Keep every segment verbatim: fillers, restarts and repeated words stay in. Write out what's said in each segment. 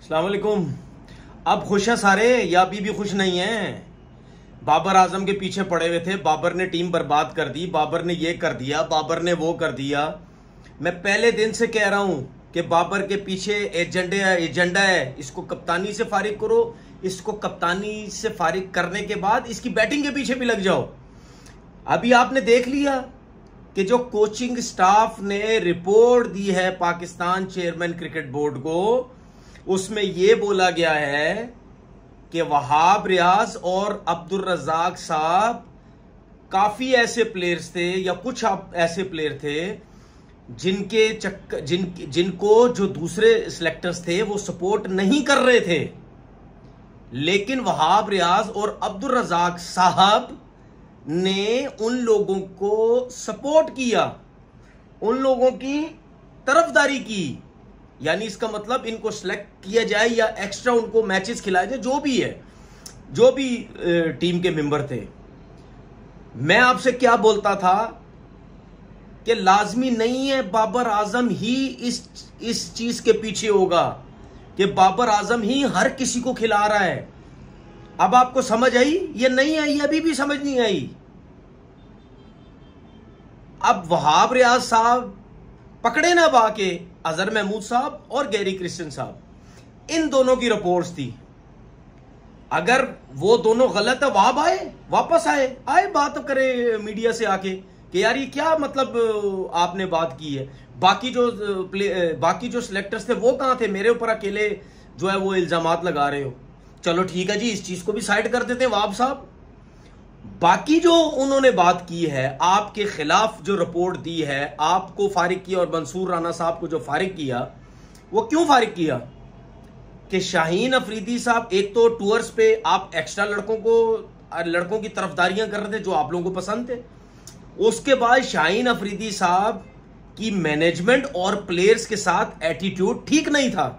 अस्सलाम वालेकुम। अब खुश हैं सारे या अभी भी खुश नहीं हैं? बाबर आजम के पीछे पड़े हुए थे, बाबर ने टीम बर्बाद कर दी, बाबर ने ये कर दिया, बाबर ने वो कर दिया। मैं पहले दिन से कह रहा हूं कि बाबर के पीछे एजेंडे एजेंडा है, इसको कप्तानी से फारिग करो, इसको कप्तानी से फारिग करने के बाद इसकी बैटिंग के पीछे भी लग जाओ। अभी आपने देख लिया कि जो कोचिंग स्टाफ ने रिपोर्ट दी है पाकिस्तान चेयरमैन क्रिकेट बोर्ड को, उसमें यह बोला गया है कि वहाब रियाज और अब्दुल रज़ाक साहब काफी ऐसे प्लेयर्स थे या कुछ ऐसे प्लेयर थे जिनके चक्कर जिन जिनको जो दूसरे सिलेक्टर्स थे वो सपोर्ट नहीं कर रहे थे, लेकिन वहाब रियाज और अब्दुल रज़ाक साहब ने उन लोगों को सपोर्ट किया, उन लोगों की तरफदारी की। यानी इसका मतलब इनको सिलेक्ट किया जाए या एक्स्ट्रा उनको मैचेस खिलाए जाए, जो भी है, जो भी टीम के मेंबर थे। मैं आपसे क्या बोलता था कि लाजमी नहीं है बाबर आजम ही इस इस चीज के पीछे होगा कि बाबर आजम ही हर किसी को खिला रहा है। अब आपको समझ आई? ये नहीं आई, अभी भी समझ नहीं आई। अब वहाब रियाज साहब पकड़े ना बाके अजहर महमूद साहब और गैरी क्रिस्टियन साहब, इन दोनों की रिपोर्ट्स थी। अगर वो दोनों गलत है, वहाब आए, वापस आए आए बात करे मीडिया से आके कि यार ये क्या मतलब आपने बात की है। बाकी जो प्ले बाकी जो सिलेक्टर्स थे वो कहां थे? मेरे ऊपर अकेले जो है वो इल्जामात लगा रहे हो। चलो ठीक है जी, इस चीज को भी साइड कर देते हैं वहाब साहब। बाकी जो उन्होंने बात की है, आपके खिलाफ जो रिपोर्ट दी है, आपको फारिग किया और मंसूर राना साहब को जो फारिग किया, वो क्यों फारिग किया? कि शाहीन अफरीदी साहब एक तो टूर्स पे आप एक्स्ट्रा लड़कों को लड़कों की तरफदारियां कर रहे थे जो आप लोगों को पसंद थे। उसके बाद शाहीन अफरीदी साहब की मैनेजमेंट और प्लेयर्स के साथ एटीट्यूड ठीक नहीं था,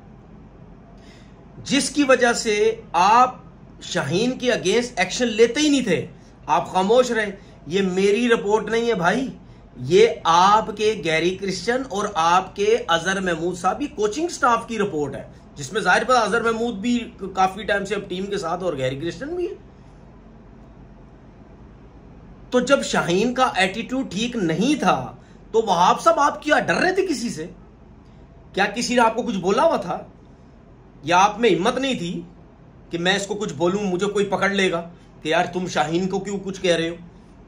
जिसकी वजह से आप शाहीन के अगेंस्ट एक्शन लेते ही नहीं थे, आप खामोश रहे। ये मेरी रिपोर्ट नहीं है भाई, ये आपके गैरी क्रिस्टियन और आपके अजहर महमूद साहब की कोचिंग स्टाफ की रिपोर्ट है, जिसमें जाहिर पर अजहर महमूद भी काफी टाइम से अब टीम के साथ और गैरी क्रिस्टियन भी है। तो जब शाहीन का एटीट्यूड ठीक नहीं था तो वहाब साहब आप क्या डर रहे थे किसी से? क्या किसी ने आपको कुछ बोला हुआ था? या आप में हिम्मत नहीं थी कि मैं इसको कुछ बोलूं, मुझे कोई पकड़ लेगा कि यार तुम शाहीन को क्यों कुछ कह रहे हो?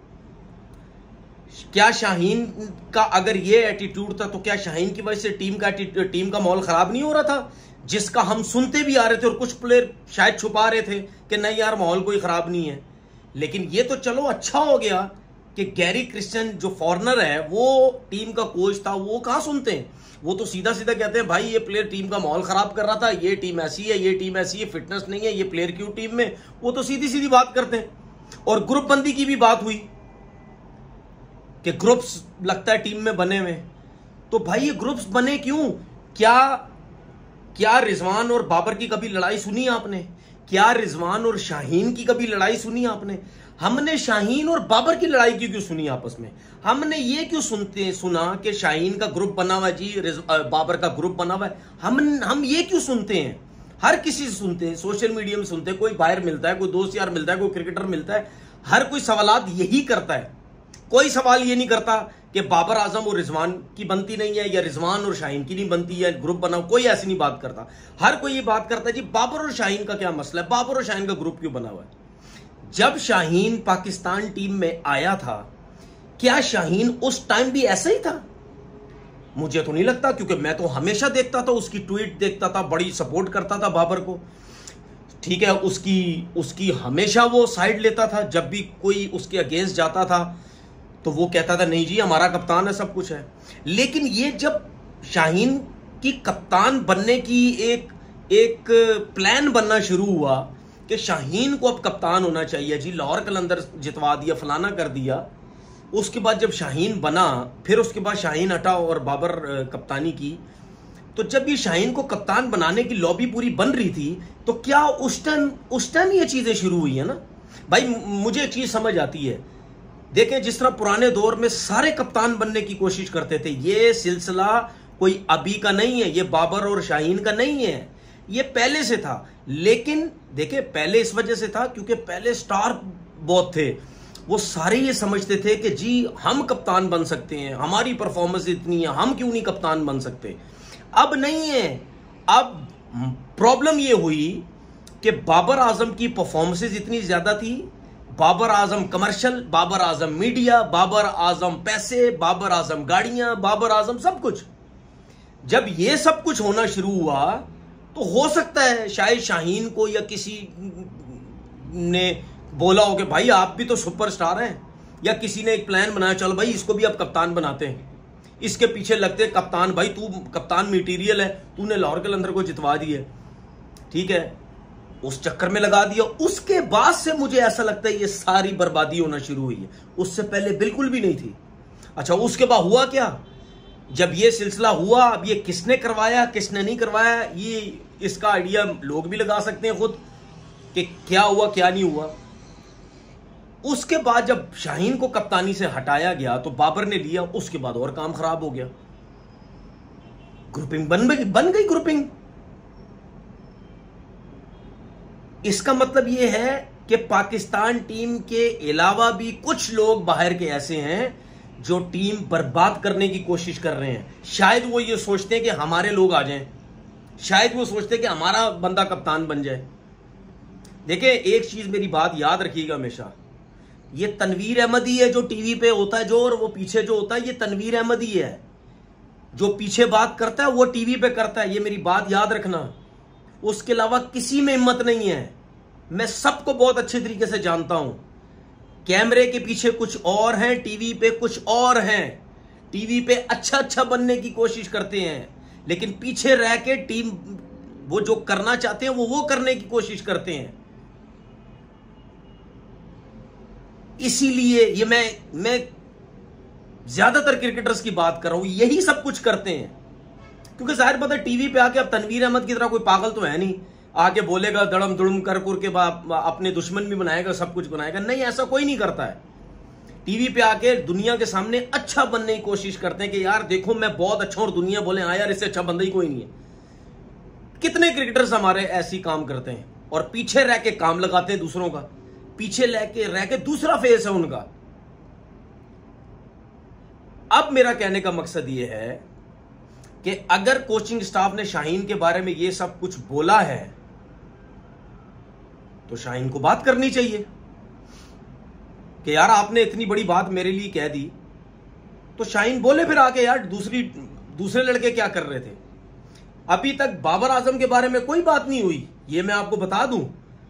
क्या शाहीन का अगर ये एटीट्यूड था तो क्या शाहीन की वजह से टीम का टीम का माहौल खराब नहीं हो रहा था, जिसका हम सुनते भी आ रहे थे और कुछ प्लेयर शायद छुपा रहे थे कि नहीं यार माहौल कोई खराब नहीं है। लेकिन ये तो चलो अच्छा हो गया कि गैरी क्रिस्टियन जो फॉरनर है वो टीम का कोच था, वो कहां सुनते हैं, वो तो सीधा सीधा कहते हैं भाई ये प्लेयर टीम का माहौल खराब कर रहा था, ये टीम ऐसी है, ये टीम ऐसी है, फिटनेस नहीं है, ये प्लेयर क्यों टीम में, वो तो सीधी सीधी बात करते हैं। और ग्रुप बंदी की भी बात हुई कि ग्रुप्स लगता है टीम में बने हुए। तो भाई ये ग्रुप्स बने क्यों? क्या क्या रिजवान और बाबर की कभी लड़ाई सुनी आपने? क्या रिजवान और शाहीन की कभी लड़ाई सुनी आपने? हमने शाहीन और बाबर की लड़ाई क्यों क्यों सुनी आपस में? हमने ये क्यों सुनते सुना कि शाहीन का ग्रुप बना हुआ है जी, बाबर का ग्रुप बना हुआ है? हम हम ये क्यों सुनते हैं? हर किसी से सुनते हैं, सोशल मीडिया में सुनते हैं, कोई बाहर मिलता है, कोई दोस्त यार मिलता है, कोई क्रिकेटर मिलता है, हर कोई सवालात यही करता है। कोई सवाल ये नहीं करता कि बाबर आजम और रिजवान की बनती नहीं है या रिजवान और शाहीन की नहीं बनती है, ग्रुप बनाओ, कोई ऐसी नहीं बात करता। हर कोई ये बात करता है जी बाबर और शाहीन का क्या मसला है, बाबर और शाहीन का ग्रुप क्यों बना हुआ है? जब शाहीन पाकिस्तान टीम में आया था, क्या शाहीन उस टाइम भी ऐसा ही था? मुझे तो नहीं लगता, क्योंकि मैं तो हमेशा देखता था, उसकी ट्वीट देखता था, बड़ी सपोर्ट करता था बाबर को। ठीक है, उसकी उसकी हमेशा वो साइड लेता था, जब भी कोई उसके अगेंस्ट जाता था तो वो कहता था नहीं जी हमारा कप्तान है, सब कुछ है। लेकिन ये जब शाहीन की कप्तान बनने की एक एक प्लान बनना शुरू हुआ कि शाहीन को अब कप्तान होना चाहिए जी, लाहौर कलंदर जितवा दिया, फलाना कर दिया, उसके बाद जब शाहीन बना, फिर उसके बाद शाहीन हटा और बाबर कप्तानी की, तो जब ये शाहीन को कप्तान बनाने की लॉबी पूरी बन रही थी, तो क्या उस टाइम उस टाइम ये चीजें शुरू हुई है ना भाई? मुझे एक चीज समझ आती है, देखें जिस तरह पुराने दौर में सारे कप्तान बनने की कोशिश करते थे, ये सिलसिला कोई अभी का नहीं है, ये बाबर और शाहीन का नहीं है, ये पहले से था। लेकिन देखिए पहले इस वजह से था क्योंकि पहले स्टार बहुत थे, वो सारे ये समझते थे कि जी हम कप्तान बन सकते हैं, हमारी परफॉर्मेंस इतनी है, हम क्यों नहीं कप्तान बन सकते। अब नहीं है। अब प्रॉब्लम ये हुई कि बाबर आजम की परफॉर्मेंसेज इतनी ज्यादा थी, बाबर आजम कमर्शियल, बाबर आजम मीडिया, बाबर आजम पैसे, बाबर आजम गाड़ियां, बाबर आजम सब कुछ। जब ये सब कुछ होना शुरू हुआ तो हो सकता है शायद शाहीन को या किसी ने बोला हो कि भाई आप भी तो सुपरस्टार हैं, या किसी ने एक प्लान बनाया चल भाई इसको भी अब कप्तान बनाते हैं, इसके पीछे लगते कप्तान, भाई तू कप्तान मटेरियल है, तूने लाहौर कलंदर को जितवा दी है, ठीक है, उस चक्कर में लगा दिया। उसके बाद से मुझे ऐसा लगता है ये सारी बर्बादी होना शुरू हुई है, उससे पहले बिल्कुल भी नहीं थी। अच्छा उसके बाद हुआ क्या, जब ये सिलसिला हुआ, अब ये किसने करवाया किसने नहीं करवाया, ये इसका आइडिया लोग भी लगा सकते हैं खुद कि क्या हुआ क्या नहीं हुआ। उसके बाद जब शाहीन को कप्तानी से हटाया गया तो बाबर ने लिया, उसके बाद और काम खराब हो गया, ग्रुपिंग बन गई बन गई ग्रुपिंग। इसका मतलब यह है कि पाकिस्तान टीम के अलावा भी कुछ लोग बाहर के ऐसे हैं जो टीम बर्बाद करने की कोशिश कर रहे हैं। शायद वो ये सोचते हैं कि हमारे लोग आ जाएं, शायद वो सोचते हैं कि हमारा बंदा कप्तान बन जाए। देखिए एक चीज मेरी बात याद रखिएगा हमेशा, ये तनवीर अहमद ही है जो टीवी पे होता है जो, और वो पीछे जो होता है ये तनवीर अहमद ही है, जो पीछे बात करता है वो टीवी पे करता है, ये मेरी बात याद रखना। उसके अलावा किसी में हिम्मत नहीं है। मैं सबको बहुत अच्छे तरीके से जानता हूं, कैमरे के पीछे कुछ और हैं, टीवी पे कुछ और हैं। टीवी पे अच्छा अच्छा बनने की कोशिश करते हैं, लेकिन पीछे रह के टीम वो जो करना चाहते हैं वो वो करने की कोशिश करते हैं। इसीलिए ये मैं मैं ज्यादातर क्रिकेटर्स की बात कर रहा हूं, यही सब कुछ करते हैं। क्योंकि जाहिर बात है टीवी पे आके अब तनवीर अहमद की तरह कोई पागल तो है नहीं, आके बोलेगा दड़म दुड़म कर कर के अपने दुश्मन भी बनाएगा, सब कुछ बनाएगा। नहीं, ऐसा कोई नहीं करता है। टीवी पे आके दुनिया के सामने अच्छा बनने की कोशिश करते हैं कि यार देखो मैं बहुत अच्छा हूं, और दुनिया बोले हाँ यार इससे अच्छा बंदा ही कोई नहीं है। कितने क्रिकेटर्स हमारे ऐसी काम करते हैं और पीछे रह के काम लगाते हैं दूसरों का, पीछे रह के रह के दूसरा फेस है उनका। अब मेरा कहने का मकसद यह है कि अगर कोचिंग स्टाफ ने शाहीन के बारे में यह सब कुछ बोला है तो शाहीन को बात करनी चाहिए कि यार आपने इतनी बड़ी बात मेरे लिए कह दी, तो शाहीन बोले फिर आके यार दूसरी दूसरे लड़के क्या कर रहे थे। अभी तक बाबर आजम के बारे में कोई बात नहीं हुई, ये मैं आपको बता दूं।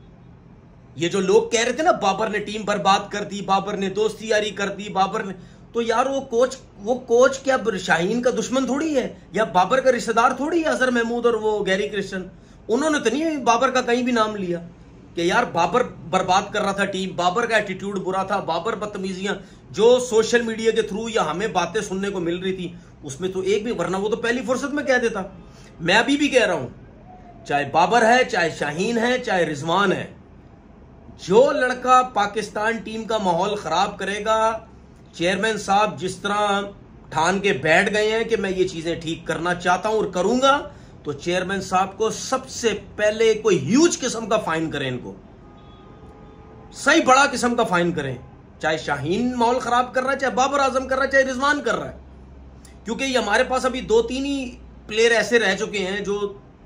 ये जो लोग कह रहे थे ना बाबर ने टीम बर्बाद कर दी, बाबर ने दोस्ती यारी कर दी, बाबर ने, तो यार वो कोच वो कोच क्या शाहीन का दुश्मन थोड़ी है या बाबर का रिश्तेदार थोड़ी है। अजहर महमूद और वो गैरी क्रिश्चियन, उन्होंने तो नहीं बाबर का कहीं भी नाम लिया कि यार बाबर बर्बाद कर रहा था टीम, बाबर का एटीट्यूड बुरा था, बाबर बदतमीजियां जो सोशल मीडिया के थ्रू या हमें बातें सुनने को मिल रही थी उसमें तो एक भी, वरना वो तो पहली फुर्सत में कह देता। मैं अभी भी कह रहा हूं, चाहे बाबर है, चाहे शाहीन है, चाहे रिजवान है, जो लड़का पाकिस्तान टीम का माहौल खराब करेगा, चेयरमैन साहब जिस तरह ठान के बैठ गए हैं कि मैं ये चीजें ठीक करना चाहता हूं और करूंगा, तो चेयरमैन साहब को सबसे पहले कोई ह्यूज किस्म का फाइन करें, इनको सही बड़ा किस्म का फाइन करें। चाहे शाहीन माहौल खराब कर रहा है, चाहे बाबर आजम कर रहा है, चाहे रिजवान कर रहा है। क्योंकि ये हमारे पास अभी दो तीन ही प्लेयर ऐसे रह चुके हैं जो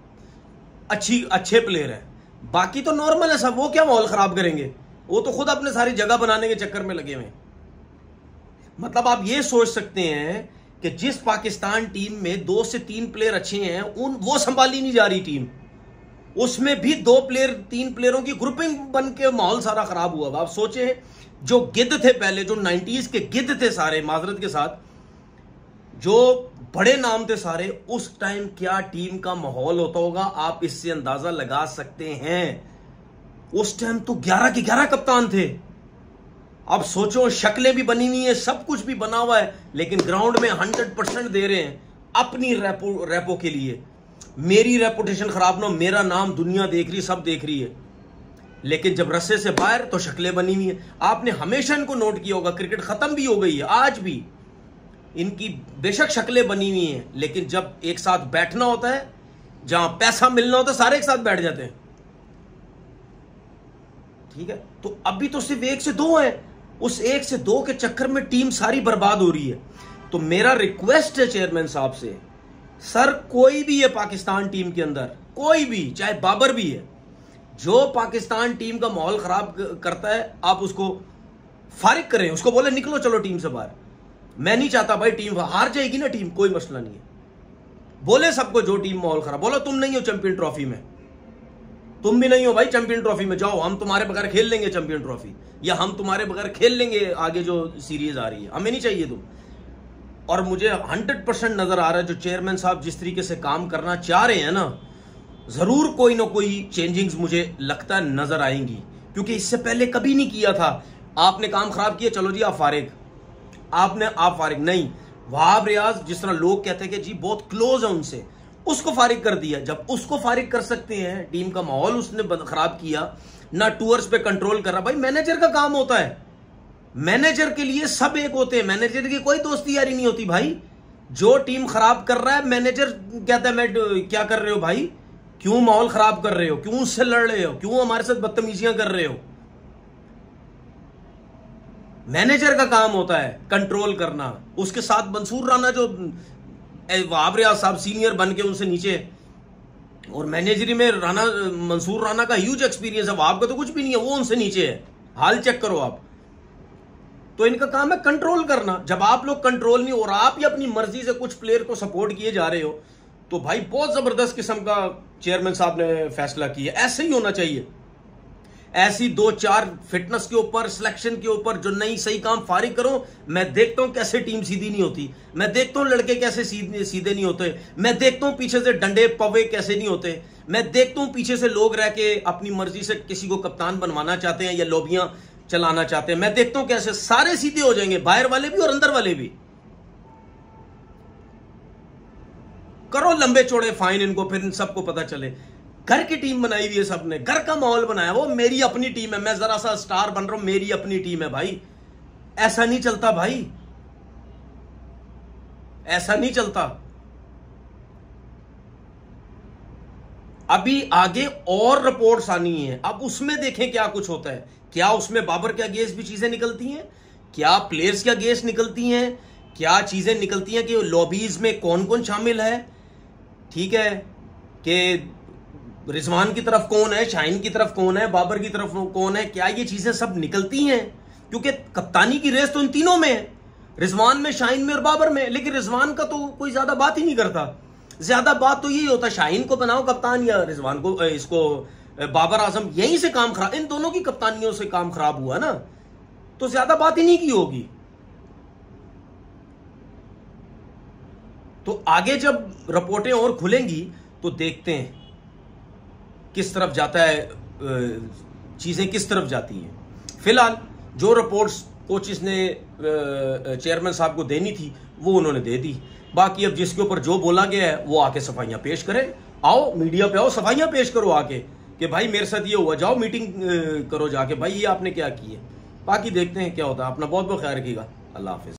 अच्छी अच्छे प्लेयर हैं, बाकी तो नॉर्मल है सब। वो क्या माहौल खराब करेंगे, वो तो खुद अपने सारी जगह बनाने के चक्कर में लगे हुए हैं। मतलब आप ये सोच सकते हैं कि जिस पाकिस्तान टीम में दो से तीन प्लेयर अच्छे हैं, उन वो संभाली नहीं जा रही टीम, उसमें भी दो प्लेयर तीन प्लेयरों की ग्रुपिंग बन के माहौल सारा खराब हुआ। आप सोचे जो गिद्ध थे पहले, जो नाइन्टीज के गिद्ध थे सारे, माजरत के साथ जो बड़े नाम थे सारे, उस टाइम क्या टीम का माहौल होता होगा आप इससे अंदाजा लगा सकते हैं। उस टाइम तो ग्यारह के ग्यारह कप्तान थे। अब सोचो शक्लें भी बनी हुई है, सब कुछ भी बना हुआ है, लेकिन ग्राउंड में हंड्रेड परसेंट दे रहे हैं अपनी रेपो रेपो के लिए। मेरी रेपुटेशन खराब ना हो, मेरा नाम दुनिया देख रही, सब देख रही है, लेकिन जब रस्से से बाहर तो शक्लें बनी हुई है। आपने हमेशा इनको नोट किया होगा, क्रिकेट खत्म भी हो गई है, आज भी इनकी बेशक शक्लें बनी हुई हैं, लेकिन जब एक साथ बैठना होता है जहां पैसा मिलना होता सारे एक साथ बैठ जाते हैं। ठीक है, तो अभी तो सिर्फ एक से दो है, उस एक से दो के चक्कर में टीम सारी बर्बाद हो रही है। तो मेरा रिक्वेस्ट है चेयरमैन साहब से, सर कोई भी है पाकिस्तान टीम के अंदर, कोई भी, चाहे बाबर भी है, जो पाकिस्तान टीम का माहौल खराब करता है आप उसको फारिग करें, उसको बोले निकलो चलो टीम से बाहर। मैं नहीं चाहता भाई टीम हार जाएगी ना, टीम कोई मसला नहीं है, बोले सबको जो टीम माहौल खराब, बोलो तुम नहीं हो चैंपियन ट्रॉफी में, तुम भी नहीं हो भाई चैंपियन ट्रॉफी में, जाओ हम तुम्हारे बगैर खेल लेंगे चैंपियन ट्रॉफी, या हम तुम्हारे बगैर खेल लेंगे आगे जो सीरीज आ रही है, हमें नहीं चाहिए तुम। और मुझे हंड्रेड परसेंट नजर आ रहा है जो चेयरमैन साहब जिस तरीके से काम करना चाह रहे हैं ना, जरूर कोई ना कोई चेंजिंग्स मुझे लगता है नजर आएंगी, क्योंकि इससे पहले कभी नहीं किया था। आपने काम खराब किया, चलो जी आप फारिग, आपने आप फारिग नहीं, वहाब रियाज जिस तरह लोग कहते हैं कि जी बहुत क्लोज है उनसे, उसको फारिग कर दिया। जब उसको फारिग कर सकते हैं, टीम का माहौल उसने खराब किया, ना टूर्स पे कंट्रोल कर रहा, भाई मैनेजर का काम होता है, मैनेजर के लिए सब एक होते हैं, मैनेजर की कोई दोस्ती यारी नहीं होती भाई। जो टीम खराब कर रहा है मैनेजर कहता है मैं क्या कर रहे हो भाई, क्यों माहौल खराब कर रहे हो, क्यों उससे लड़ रहे हो, क्यों हमारे साथ बदतमीजियां कर रहे हो। मैनेजर का काम होता है कंट्रोल करना। उसके साथ मंसूर राना जो वहाब रियाज साहब सीनियर बन के उनसे नीचे, और मैनेजरी में राना मंसूर राना का ह्यूज एक्सपीरियंस है, वहाब का तो कुछ भी नहीं है, वो उनसे नीचे है, हाल चेक करो आप। तो इनका काम है कंट्रोल करना। जब आप लोग कंट्रोल नहीं, और आप ही अपनी मर्जी से कुछ प्लेयर को सपोर्ट किए जा रहे हो, तो भाई बहुत जबरदस्त किस्म का चेयरमैन साहब ने फैसला किया। ऐसे ही होना चाहिए, ऐसी दो चार फिटनेस के ऊपर, सिलेक्शन के ऊपर जो नहीं सही काम फारिग करो। मैं देखता हूं कैसे टीम सीधी नहीं होती, मैं देखता हूं लड़के कैसे सीधे सीधे नहीं होते, मैं देखता हूं पीछे से डंडे पवे कैसे नहीं होते, मैं देखता हूं पीछे से लोग रह के अपनी मर्जी से किसी को कप्तान बनवाना चाहते हैं या लोबियां चलाना चाहते हैं। मैं देखता हूं कैसे सारे सीधे हो जाएंगे, बाहर वाले भी और अंदर वाले भी। करो लंबे चौड़े फाइन इनको, फिर इन सबको पता चले। घर की टीम बनाई हुई है सबने, घर का माहौल बनाया, वो मेरी अपनी टीम है, मैं जरा सा स्टार बन रहा हूं, मेरी अपनी टीम है भाई। ऐसा नहीं चलता भाई, ऐसा नहीं चलता। अभी आगे और रिपोर्ट्स आनी है, अब उसमें देखें क्या कुछ होता है। क्या उसमें बाबर के अगेंस्ट भी चीजें निकलती हैं, क्या प्लेयर्स के अगेंस्ट निकलती हैं, क्या चीजें निकलती हैं कि लॉबीज में कौन कौन शामिल है। ठीक है, कि रिजवान की तरफ कौन है, शाहीन की तरफ कौन है, बाबर की तरफ कौन है, क्या ये चीजें सब निकलती हैं। क्योंकि कप्तानी की रेस तो इन तीनों में है, रिजवान में, शाहीन में और बाबर में। लेकिन रिजवान का तो कोई ज्यादा बात ही नहीं करता, ज्यादा बात तो यही होता शाहीन को बनाओ कप्तान या रिजवान को, इसको बाबर आजम। यहीं से काम खराब, इन दोनों की कप्तानियों से काम खराब हुआ ना, तो ज्यादा बात ही नहीं की होगी। तो आगे जब रिपोर्टें और खुलेंगी तो देखते हैं किस तरफ जाता है, चीजें किस तरफ जाती हैं। फिलहाल जो रिपोर्ट्स कोचेस ने चेयरमैन साहब को देनी थी वो उन्होंने दे दी। बाकी अब जिसके ऊपर जो बोला गया है वो आके सफाइयां पेश करे। आओ मीडिया पे आओ, सफाइयां पेश करो आके कि भाई मेरे साथ ये हुआ, जाओ मीटिंग करो जाके, भाई ये आपने क्या की है। बाकी देखते हैं क्या होता है। अपना बहुत बहुत ख्याल रखिएगा। अल्लाह हाफिज।